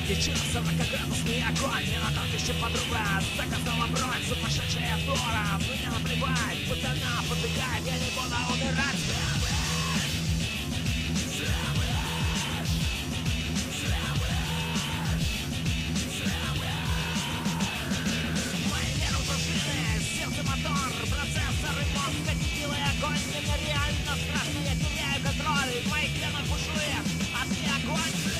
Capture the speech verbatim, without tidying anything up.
Включила сорокаградусный огонь, мне на тот еще подруга заказала бронь, сумасшедшая флора. Мне наплевать, пацана подвигает, я не буду умирать. Мои нервы пружины, сердце мотор, процессор и мозг, кипелый огонь. Мне реально страшно, я теряю контроль, в моих венах бушует адский огонь.